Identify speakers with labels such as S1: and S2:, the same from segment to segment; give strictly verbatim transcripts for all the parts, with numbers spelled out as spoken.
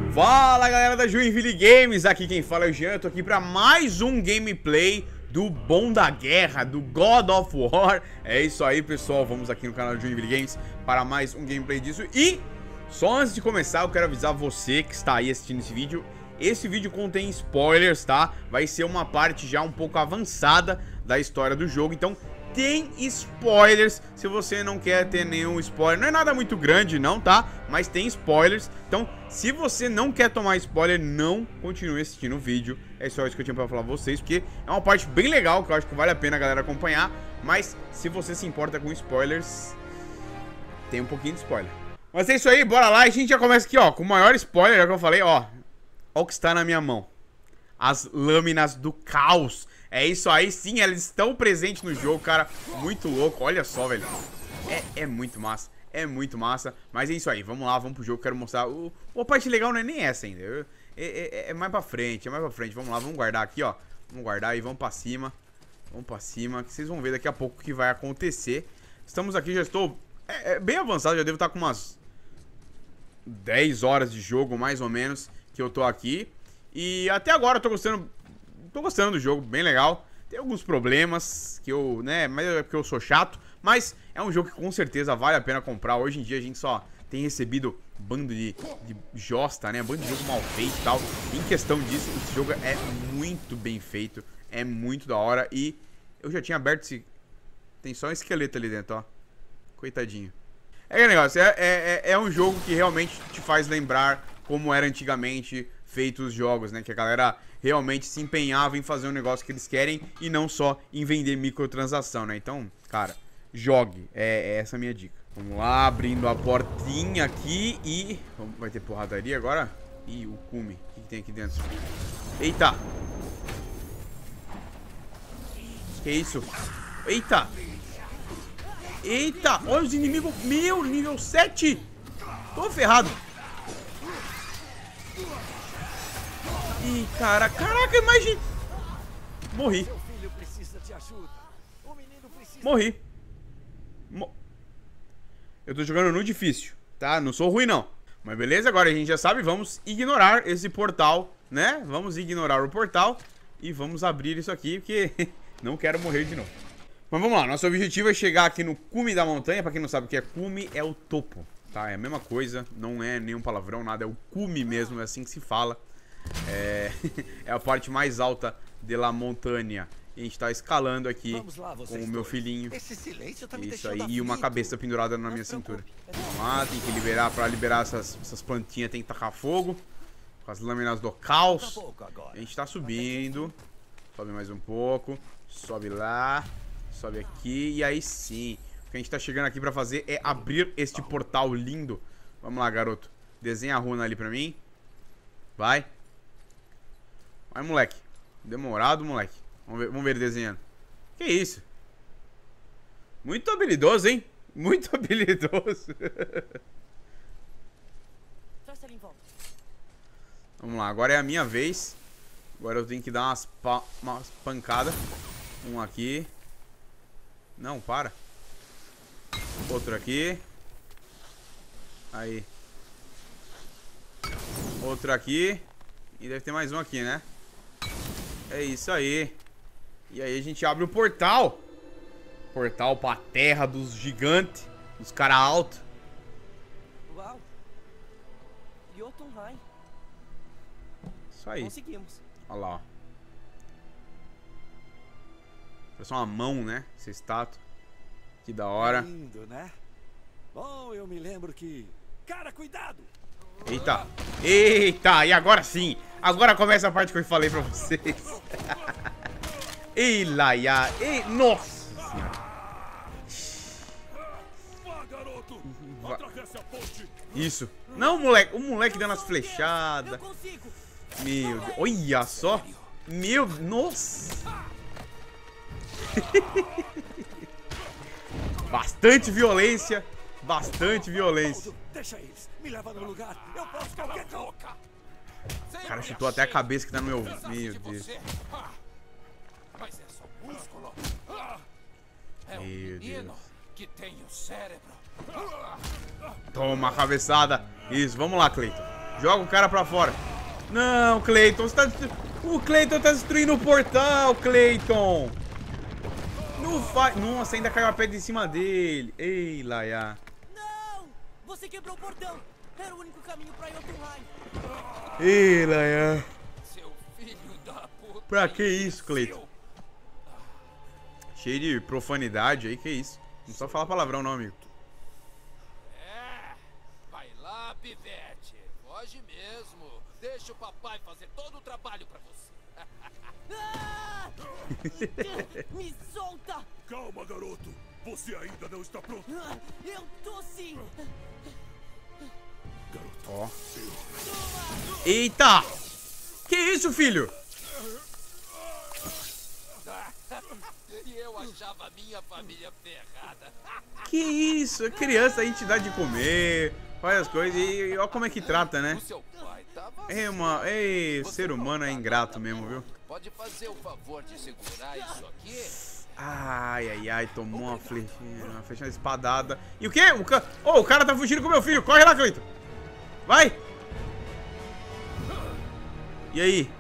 S1: Fala galera da Joinville Games, aqui quem fala é o Jean, eu tô aqui pra mais um gameplay do Bom da Guerra, do God of War. É isso aí pessoal, vamos aqui no canal da Joinville Games para mais um gameplay disso. E só antes de começar eu quero avisar você que está aí assistindo esse vídeo, esse vídeo contém spoilers, tá? Vai ser uma parte já um pouco avançada da história do jogo, então tem spoilers. Se você não quer ter nenhum spoiler, não é nada muito grande não, tá? Mas tem spoilers, então se você não quer tomar spoiler, não continue assistindo o vídeo. É só isso que eu tinha pra falar pra vocês, porque é uma parte bem legal, que eu acho que vale a pena a galera acompanhar. Mas se você se importa com spoilers, tem um pouquinho de spoiler. Mas é isso aí, bora lá. E a gente já começa aqui, ó, com o maior spoiler, é o que eu falei, ó. Ó o que está na minha mão. As lâminas do caos. É isso aí, sim, elas estão presentes no jogo, cara. Muito louco, olha só, velho. É, é muito massa, é muito massa. Mas é isso aí, vamos lá, vamos pro jogo. Quero mostrar, o, a parte legal não é nem essa ainda. Eu, é, é, é mais pra frente, é mais pra frente. Vamos lá, vamos guardar aqui, ó. Vamos guardar e vamos pra cima. Vamos pra cima, que vocês vão ver daqui a pouco o que vai acontecer. Estamos aqui, já estou é, é bem avançado, já devo estar com umas dez horas de jogo, mais ou menos, que eu tô aqui. E até agora eu tô gostando... Tô gostando do jogo, bem legal. Tem alguns problemas que eu, né, mas é porque eu sou chato. Mas é um jogo que com certeza vale a pena comprar. Hoje em dia a gente só tem recebido bando de, de josta, né, bando de jogo mal feito e tal. Em questão disso, esse jogo é muito bem feito. É muito da hora. E eu já tinha aberto esse... Tem só um esqueleto ali dentro, ó. Coitadinho. É que negócio, é, é, é um jogo que realmente te faz lembrar como era antigamente feito os jogos, né? Que a galera realmente se empenhava em fazer um negócio que eles querem e não só em vender microtransação, né? Então, cara, jogue. É, é essa a minha dica. Vamos lá, abrindo a portinha aqui e... Vai ter porradaria agora? Ih, o cume. O que, que tem aqui dentro? Eita! Que isso? Eita! Eita! Olha os inimigos! Meu, nível sete! Tô ferrado! Ih, cara, caraca, imagina. Morri. Morri. Mo... Eu tô jogando no difícil, tá? Não sou ruim, não. Mas beleza, agora a gente já sabe, vamos ignorar esse portal, né? Vamos ignorar o portal e vamos abrir isso aqui, porque não quero morrer de novo. Mas vamos lá, nosso objetivo é chegar aqui no cume da montanha. Pra quem não sabe o que é cume, é o topo, tá? É a mesma coisa, não é nenhum palavrão, nada, é o cume mesmo, é assim que se fala. É, é a parte mais alta de la montanha. E a gente tá escalando aqui lá, com o meu filhinho. Tá isso aí, e uma cabeça pendurada na minha cintura. Vamos lá, tem que liberar, pra liberar essas, essas plantinhas tem que tacar fogo. Com as lâminas do caos. A gente tá subindo. Sobe mais um pouco. Sobe lá. Sobe aqui, e aí sim. O que a gente tá chegando aqui pra fazer é abrir este portal lindo. Vamos lá, garoto. Desenha a runa ali pra mim. Vai. Vai, moleque. Demorado, moleque. Vamos ver, vamos ver ele desenhando. Que isso? Muito habilidoso, hein? Muito habilidoso. Vamos lá, agora é a minha vez. Agora eu tenho que dar umas, pa umas pancadas. Um aqui. Não, para. Outro aqui. Aí. Outro aqui. E deve ter mais um aqui, né? É isso aí. E aí a gente abre o portal. Portal pra terra dos gigantes. Dos caras altos.
S2: Uau. Jotunheim.
S1: Isso aí.
S2: Conseguimos.
S1: Olha lá, ó. Parece uma mão, né? Essa estátua. Que da hora.
S3: Lindo, né? Bom, eu me lembro que... Cara, cuidado!
S1: Eita. Eita. E agora sim. Agora começa a parte que eu falei pra vocês. Ei, Laia. Ei, nossa senhora. Isso. Não, moleque. O moleque dando as flechadas. Meu Deus. Olha só. Meu... Nossa. Bastante violência. Bastante violência.
S3: Deixa eles. Me leva no lugar. Eu posso qualquer coisa.
S1: O cara chutou até a cabeça que tá no meu... Meu Deus.
S4: Mas é só músculo. É um menino que tem o cérebro.
S1: Toma a cabeçada. Isso, vamos lá, Cleiton. Joga o cara pra fora. Não, Clayton, você tá destru... O Clayton tá destruindo o portal, Clayton. Não faz... Nossa, ainda caiu a pedra em cima dele. Ei, Laia.
S2: Não! Você quebrou o portão. Era o único caminho pra Jotunheim.
S1: Ei, Laia.
S4: Seu filho da puta.
S1: Pra que isso, Clayton? Cheio de profanidade aí, que isso? Não só falar palavrão não, amigo.
S4: É, vai lá, pivete. Foge mesmo. Deixa o papai fazer todo o trabalho pra você.
S2: Ah! Me solta!
S3: Calma, garoto. Você ainda não está pronto.
S2: Ah, eu tô sim!
S1: Ó. Eita! Que isso, filho?
S4: E eu achava a minha família ferrada.
S1: Que isso? É criança, a gente dá de comer, faz as coisas e olha como é que trata, né?
S4: O seu pai tava
S1: É, uma... Ei,
S4: Você
S1: ser
S4: não
S1: humano é
S4: tá
S1: ingrato
S4: nada
S1: mesmo,
S4: bom.
S1: viu?
S4: Pode fazer o favor de segurar isso aqui?
S1: Ai, ai, ai, tomou uma flechinha, uma flechinha espadada. E o quê? O, ca... oh, o cara tá fugindo com meu filho. Corre lá, Cleiton. Vai. E aí?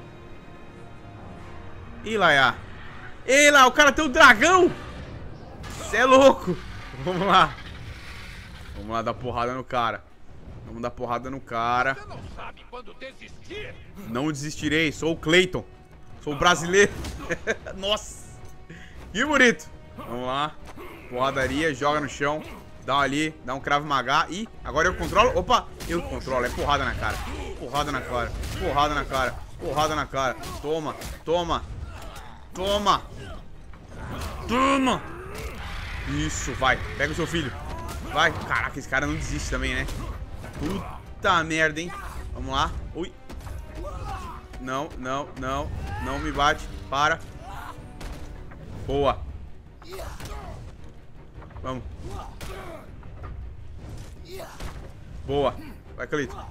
S1: Ih, Laia. Ei, lá, o cara tem um dragão. Você é louco. Vamos lá. Vamos lá dar porrada no cara. Vamos dar porrada no cara.
S4: Você não sabe quando desistir?
S1: Não desistirei, sou o Cleiton. Sou o brasileiro. Nossa. Que bonito. Vamos lá. Porradaria, joga no chão. Dá um ali, dá um Krav Maga. E agora eu controlo. Opa, eu controlo. É porrada na cara. Porrada na cara. Porrada na cara. Porrada na cara. Toma, toma. Toma. Toma. Isso, vai. Pega o seu filho. Vai. Caraca, esse cara não desiste também, né? Puta merda, hein? Vamos lá. Ui. Não, não, não. Não me bate. Para. Boa. Vamos. Boa. Vai, Cleiton.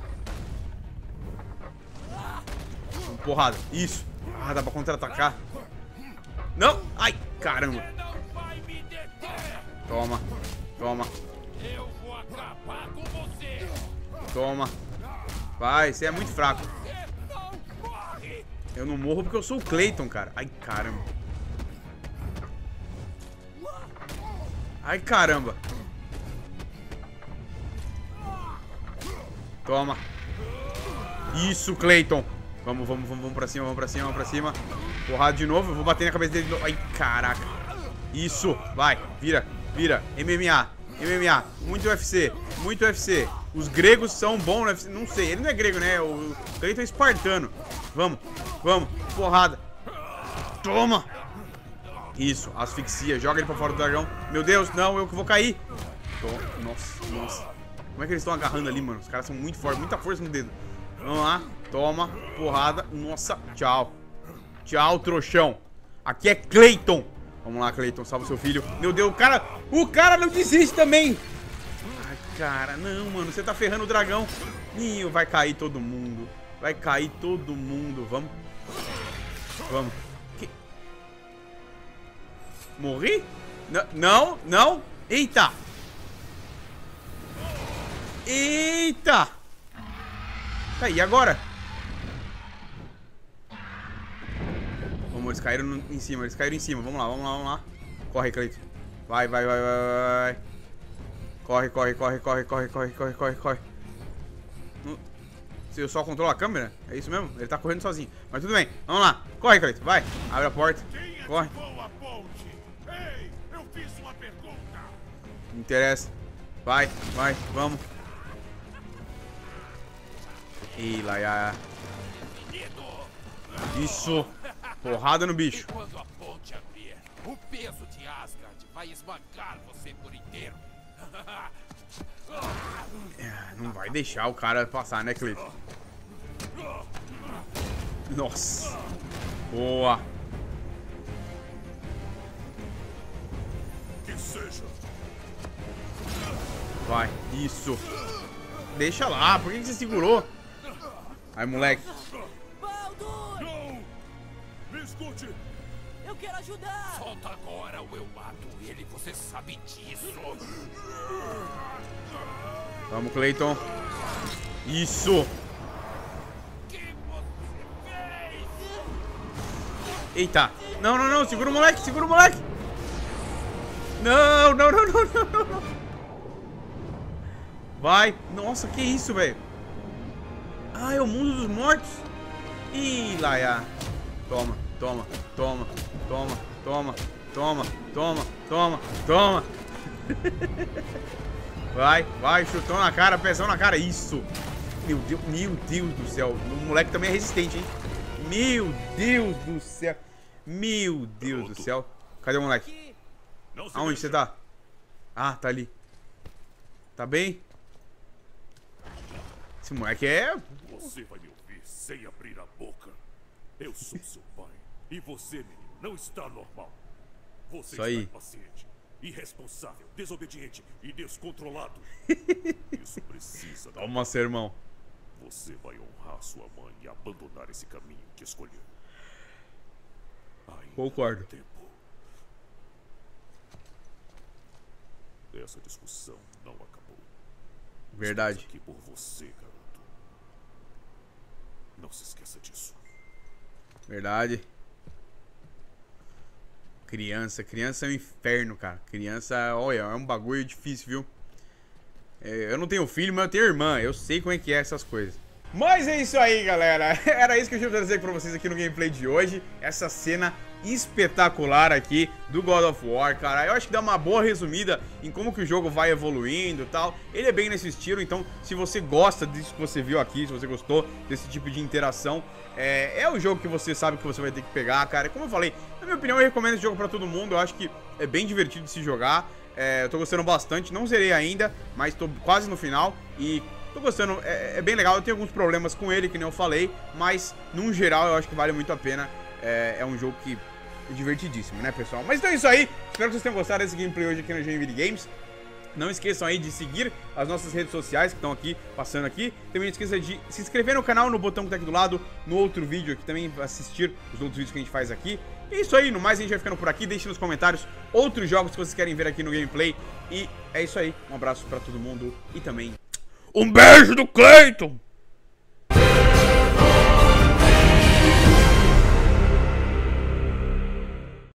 S1: Porrada. Isso. Ah, dá pra contra-atacar. Não. Ai, caramba.
S4: Não vai me deter!
S1: Toma. Toma.
S4: Eu vou acabar com você!
S1: Toma. Vai, você é muito fraco.
S4: Não corre!
S1: Eu não morro porque eu sou o Cleiton, cara. Ai, caramba. Ai, caramba. Toma. Isso, Cleiton. Vamos, vamos, vamos, vamos pra cima, vamos pra cima, vamos pra cima. Porrada de novo, eu vou bater na cabeça dele de novo. Ai, caraca. Isso, vai, vira, vira. M M A, M M A, muito U F C, muito U F C. Os gregos são bons no U F C, não sei, ele não é grego, né? O Cleiton é espartano. Vamos, vamos, porrada. Toma. Isso, asfixia, joga ele pra fora do dragão. Meu Deus, não, eu que vou cair. Tô, nossa, nossa. Como é que eles estão agarrando ali, mano? Os caras são muito fortes, muita força no dedo. Vamos lá, toma, porrada. Nossa, tchau. Tchau, trouxão. Aqui é Cleiton. Vamos lá, Cleiton, salva seu filho. Meu Deus, o cara, o cara não desiste também. Ai, cara, não, mano, você tá ferrando o dragão. Ih, vai cair todo mundo. Vai cair todo mundo. Vamos. Vamos. Que... Morri? N não, não. Eita. Eita. Tá, e agora? Vamos, eles caíram no, em cima, eles caíram em cima. Vamos lá, vamos lá, vamos lá. Corre, Cleiton. Vai, vai, vai, vai, vai. Corre, corre, corre, corre, corre, corre, corre, corre, corre. Se eu só controlo a câmera? É isso mesmo? Ele tá correndo sozinho. Mas tudo bem, vamos lá. Corre, Cleiton, vai. Abre a porta. Corre.
S3: Ei, eu fiz uma pergunta.
S1: Não interessa. Vai, vai, vamos. Ih, Laia. Isso. Porrada no bicho.
S4: E quando a ponte abrir, o peso de Asgard vai esmagar você por inteiro.
S1: Não vai deixar o cara passar, né, Cleiton? Nossa. Boa.
S3: Que seja.
S1: Vai, isso. Deixa lá, por que você segurou? Aí, moleque.
S2: Baldur!
S3: Não! Me escute!
S2: Eu quero ajudar!
S4: Solta agora ou eu mato ele, você sabe disso.
S1: Vamos, Cleiton. Isso. Eita. Não, não, não. Segura o moleque, segura o moleque. Não, não, não, não, não, não. Vai. Nossa, que isso, velho. Ah, é o mundo dos mortos. Ih, Laia. Toma, toma, toma, toma, toma, toma, toma, toma, toma. Vai, vai, chutão na cara, pressão na cara. Isso. Meu Deus, meu Deus do céu. O moleque também é resistente, hein? Meu Deus do céu. Meu Deus do céu. Cadê o moleque? Aonde você tá? Ah, tá ali. Tá bem? Esse moleque é...
S5: Você vai me ouvir sem abrir a boca. Eu sou seu pai. E você, menino, não está normal. Você
S1: Isso
S5: está
S1: aí.
S5: impaciente, irresponsável, desobediente e descontrolado. Isso precisa...
S1: Toma, sermão.
S5: Você vai honrar sua mãe e abandonar esse caminho que escolheu. Ainda
S1: Concordo.
S5: há tempo. Essa discussão não acabou.
S1: Verdade.
S5: Estamos aqui por você, garoto. Não se esqueça disso.
S1: Verdade. Criança, criança é um inferno, cara. Criança, olha, é um bagulho difícil, viu? É, eu não tenho filho, mas eu tenho irmã. Eu sei como é que é essas coisas. Mas é isso aí, galera. Era isso que eu tinha pra trazer pra vocês aqui no gameplay de hoje. Essa cena espetacular aqui do God of War, cara. Eu acho que dá uma boa resumida em como que o jogo vai evoluindo e tal. Ele é bem nesse estilo, então se você gosta disso que você viu aqui, se você gostou desse tipo de interação, é, é o jogo que você sabe que você vai ter que pegar, cara. Como eu falei, na minha opinião, eu recomendo esse jogo pra todo mundo. Eu acho que é bem divertido de se jogar. É, eu tô gostando bastante, não zerei ainda, mas tô quase no final e... tô gostando, é, é bem legal. Eu tenho alguns problemas com ele, que nem eu falei, mas, num geral, eu acho que vale muito a pena. É, é um jogo que é divertidíssimo, né, pessoal? Mas então é isso aí. Espero que vocês tenham gostado desse gameplay hoje aqui no Joinville Games. Não esqueçam aí de seguir as nossas redes sociais que estão aqui, passando aqui. Também não esqueça de se inscrever no canal, no botão que tá aqui do lado, no outro vídeo aqui também, assistir os outros vídeos que a gente faz aqui. E é isso aí, no mais a gente vai ficando por aqui. Deixe nos comentários outros jogos que vocês querem ver aqui no gameplay. E é isso aí, um abraço pra todo mundo e também... um beijo do Cleiton!